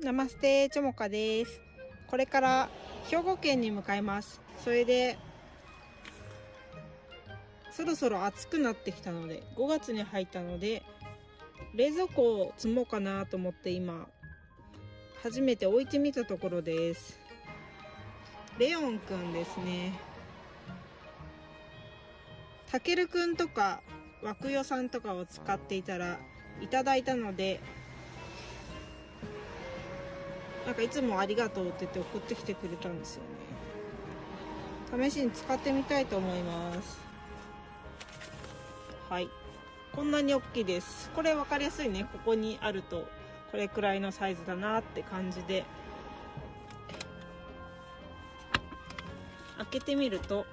ナマステチョモカです。これから兵庫県に向かいます。それでそろそろ暑くなってきたので、5月に入ったので冷蔵庫を積もうかなと思って今初めて置いてみたところです。レオンくんですね。たけるくんとかわくよさんとかを使っていたらいただいたので、なんかいつもありがとうって言って送ってきてくれたんですよね。試しに使ってみたいと思います。はい、こんなに大きいです。これ分かりやすいね。ここにあるとこれくらいのサイズだなって感じで、開けてみると、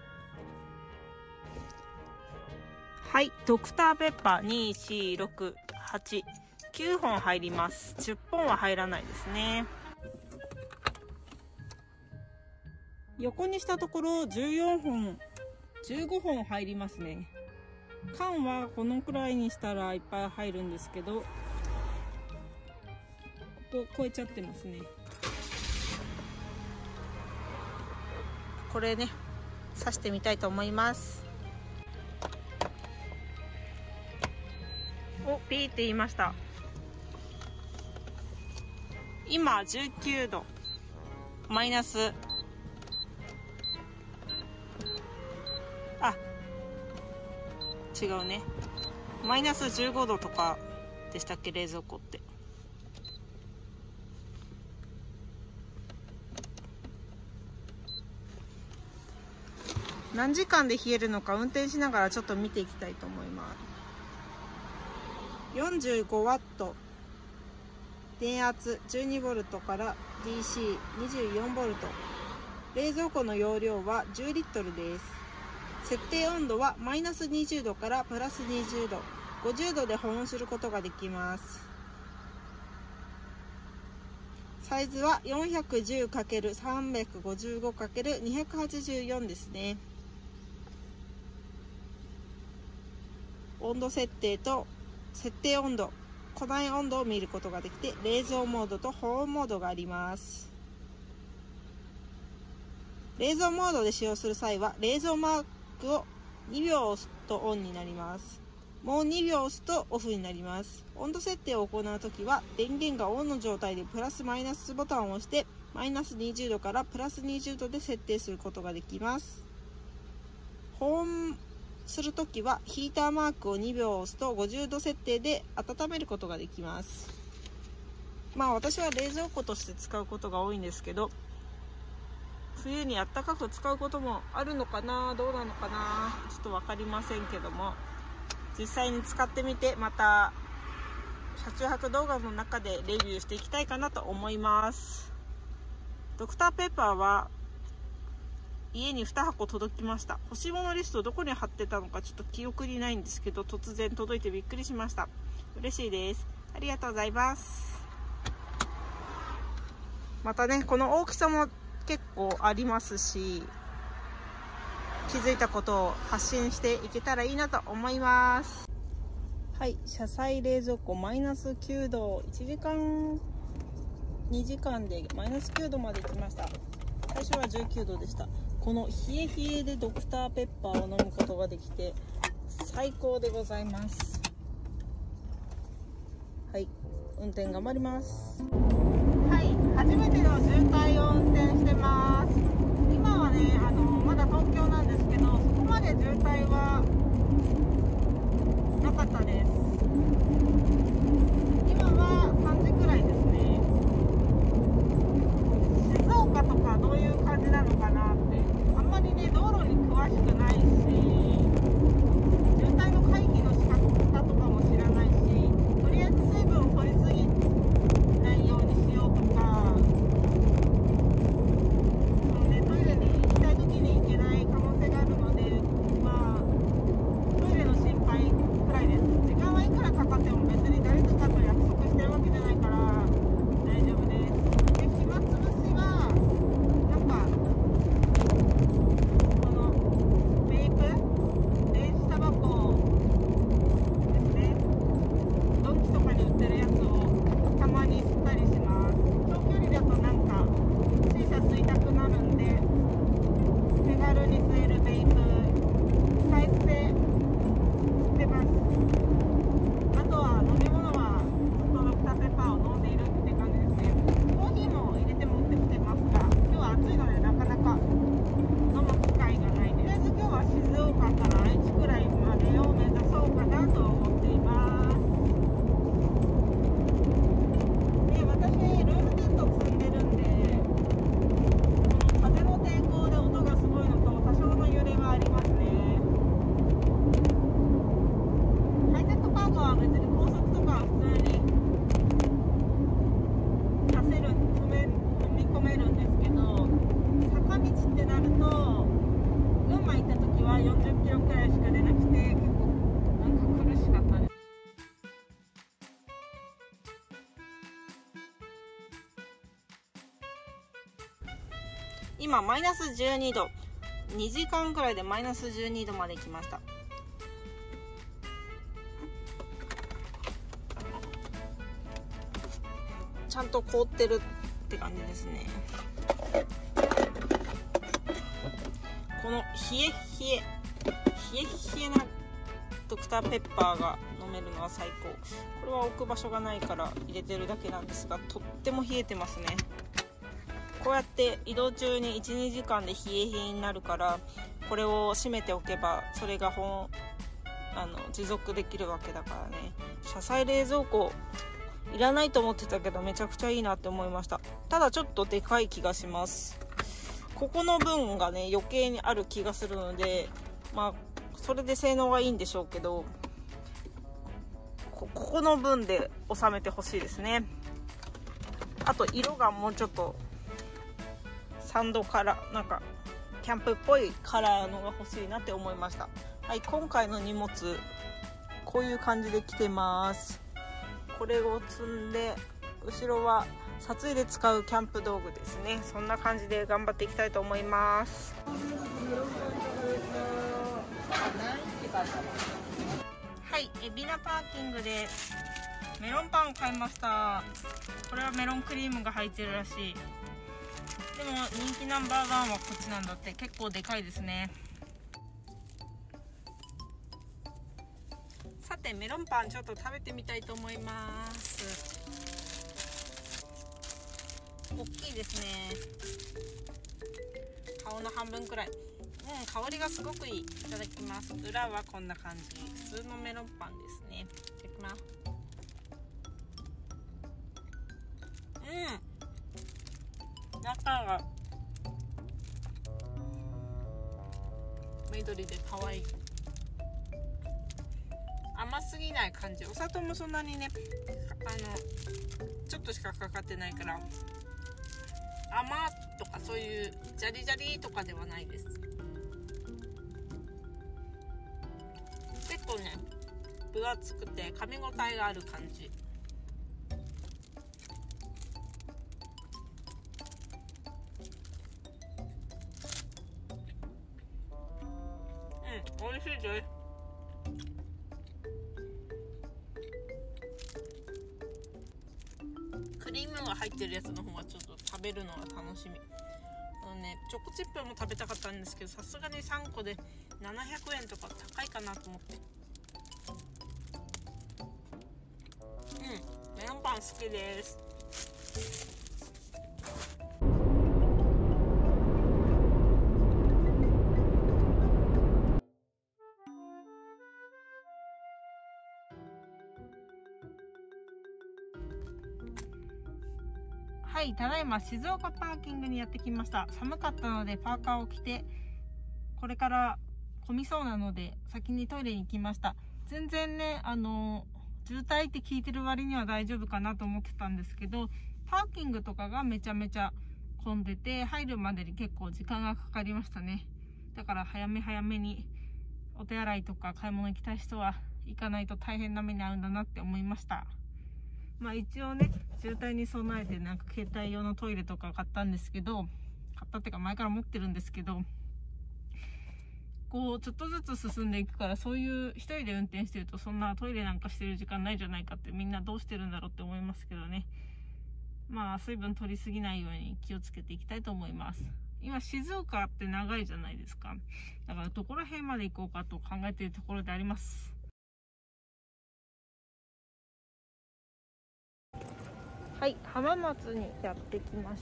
はい、ドクターペッパー2、4、6、8、9本入ります。10本は入らないですね。横にしたところ14本、15本入りますね。缶はこのくらいにしたらいっぱい入るんですけど、ここ超えちゃってますね。これね、刺してみたいと思います。お、ピーって言いました。今19度、マイナス、違うね、マイナス15度とかでしたっけ、冷蔵庫って。何時間で冷えるのか運転しながらちょっと見ていきたいと思います。45ワット、電圧12ボルトから DC24 ボルト。冷蔵庫の容量は10リットルです。設定温度はマイナス20度からプラス20度、50度で保温することができます。サイズは 410×355×284 ですね。温度設定と設定温度、庫内温度を見ることができて、冷蔵モードと保温モードがあります。冷蔵モードで使用する際は冷蔵マークを2秒押すとオンになります。もう2秒押すとオフになります。温度設定を行うときは電源がオンの状態でプラスマイナスボタンを押してマイナス20度からプラス20度で設定することができます。保温するときはヒーターマークを2秒押すと50度設定で温めることができます。まあ私は冷蔵庫として使うことが多いんですけど、冬にあったかく使うこともあるのかな、どうなのかな、ちょっと分かりませんけども、実際に使ってみてまた車中泊動画の中でレビューしていきたいかなと思います。ドクターペッパーは家に2箱届きました。欲しいものリストどこに貼ってたのかちょっと記憶にないんですけど、突然届いてびっくりしました。嬉しいです。ありがとうございます。またね、この大きさも結構ありますし、気づいたことを発信していけたらいいなと思います。はい、車載冷蔵庫マイナス9度、1時間2時間でマイナス9度まで来ました。最初は19度でした。この冷え冷えでドクターペッパーを飲むことができて最高でございます。はい、運転頑張ります。はい、初めての渋滞を運転してます。今はね、まだ東京なんですけど、そこまで渋滞はなかったです。今は3時くらいですね。静岡とかどういう感じなのかなって、あんまりね、道路に詳しくないし、渋滞の回避の仕方とかも知らないし、とりあえず水分を取りすぎないようにしようとか、 今マイナス12度、2時間くらいでマイナス12度まで来ました。ちゃんと凍ってるって感じですね。この冷えなドクターペッパーが飲めるのは最高。これは置く場所がないから入れてるだけなんですが、とっても冷えてますね。こうやって移動中に 1,2 時間で冷え冷えになるから、これを閉めておけばそれが持続できるわけだからね。車載冷蔵庫いらないと思ってたけど、めちゃくちゃいいなって思いました。ただちょっとでかい気がします。ここの分がね余計にある気がするので、まあそれで性能がいいんでしょうけど、ここの分で収めてほしいですね。あと色がもうちょっとサンドカラー、なんかキャンプっぽいカラーのが欲しいなって思いました。はい、今回の荷物こういう感じで来てます。これを積んで、後ろは撮影で使うキャンプ道具ですね。そんな感じで頑張っていきたいと思います。はい、海老名パーキングでメロンパンを買いました。これはメロンクリームが入ってるらしい。でも人気ナンバーワンはこっちなんだって。結構でかいですね。さてメロンパンちょっと食べてみたいと思います。大きいですね。顔の半分くらい。香りがすごくいい。いただきます。裏はこんな感じ。普通のメロンパンですね。いただきます。中が緑で可愛い。甘すぎない感じ。お砂糖もそんなにね、ちょっとしかかかってないから甘とかそういうジャリジャリとかではないです。結構ね分厚くて噛み応えがある感じ。美味しいです。クリームが入ってるやつの方がちょっと食べるのが楽しみ。チョコチップも食べたかったんですけど、さすがに3個で700円とか高いかなと思って。メロンパン好きです。はい、ただいま静岡パーキングにやってきました。寒かったのでパーカーを着て、これから混みそうなので先にトイレに行きました。全然ね、渋滞って聞いてる割には大丈夫かなと思ってたんですけど、パーキングとかがめちゃめちゃ混んでて、入るまでに結構時間がかかりましたね。だから早めにお手洗いとか買い物行きたい人は行かないと大変な目に遭うんだなって思いました。まあ一応ね、渋滞に備えてなんか携帯用のトイレとか買ったんですけど、買ったっていうか前から持ってるんですけど、こうちょっとずつ進んでいくから、そういう一人で運転してるとそんなトイレなんかしてる時間ないじゃないかって、みんなどうしてるんだろうって思いますけどね。まあ水分取りすぎないように気をつけていきたいと思います。今静岡って長いじゃないですか。だからどこら辺まで行こうかと考えているところであります。はい、浜松にやってきました。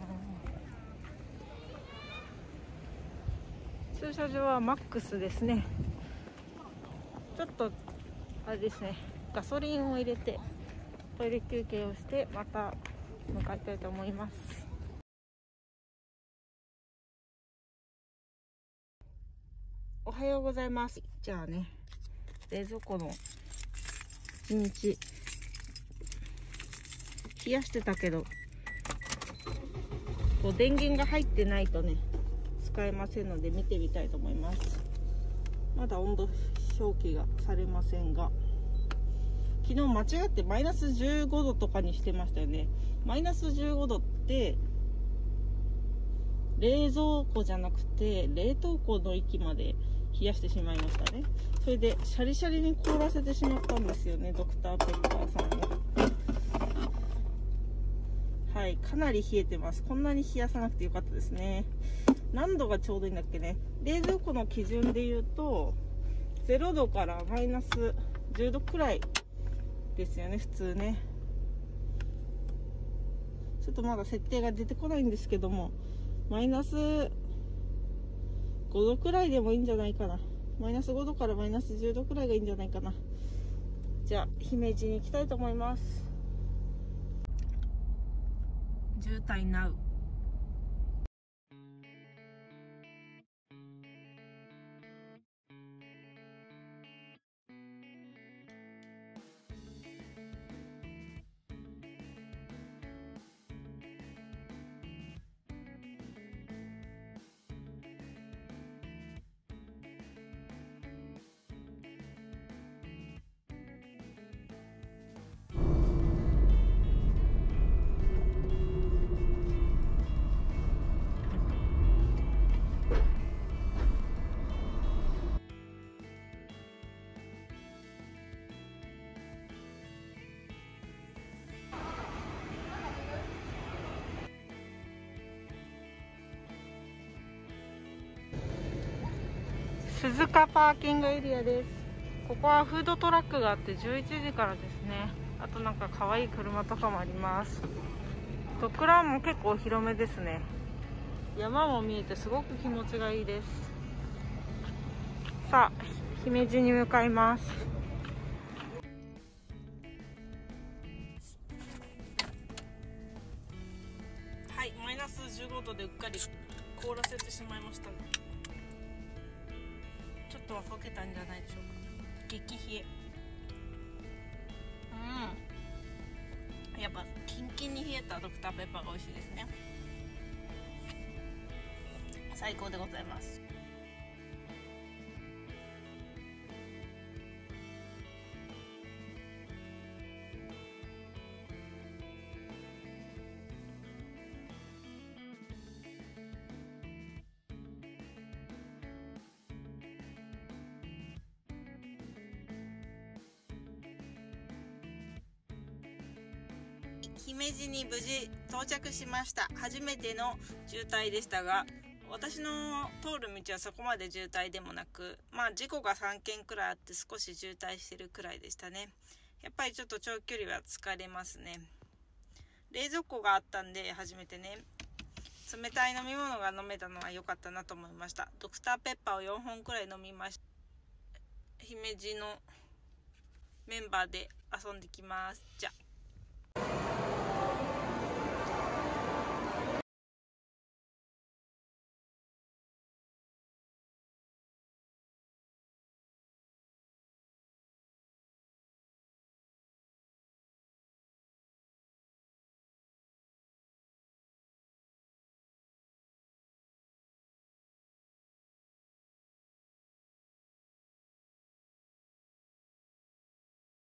駐車場はマックスですね。ちょっとあれですね、ガソリンを入れてトイレ休憩をしてまた向かいたいと思います。おはようございます。じゃあね、冷蔵庫の1日冷やしてたけど、こう電源が入ってないとね使えませんので見てみたいと思います。まだ温度表記がされませんが、昨日間違ってマイナス15度とかにしてましたよね。マイナス15度って冷蔵庫じゃなくて冷凍庫の域まで冷やしてしまいましたね。それでシャリシャリに凍らせてしまったんですよね、ドクターペッパーさんを。はい、かなり冷えてます。こんなに冷やさなくてよかったですね。何度がちょうどいいんだっけね。冷蔵庫の基準で言うと0度からマイナス10度くらいですよね、普通ね。ちょっとまだ設定が出てこないんですけども、マイナス5度くらいでもいいんじゃないかな。マイナス5度からマイナス10度くらいがいいんじゃないかな。じゃあ姫路に行きたいと思います。渋滞なう。鈴鹿パーキングエリアです。ここはフードトラックがあって11時からですね。あとなんか可愛い車とかもあります。ドッグランも結構広めですね。山も見えてすごく気持ちがいいです。さあ姫路に向かいます。はい、マイナス15度でうっかり凍らせてしまいましたね。ちょっとは溶けたんじゃないでしょうか。激冷え。やっぱキンキンに冷えたドクターペッパーが美味しいですね。最高でございます。姫路に無事到着しました。初めての渋滞でしたが、私の通る道はそこまで渋滞でもなく、事故が3件くらいあって少し渋滞してるくらいでしたね。やっぱりちょっと長距離は疲れますね。冷蔵庫があったんで初めてね、冷たい飲み物が飲めたのは良かったなと思いました。ドクターペッパーを4本くらい飲みました。姫路のメンバーで遊んできます。じゃあ。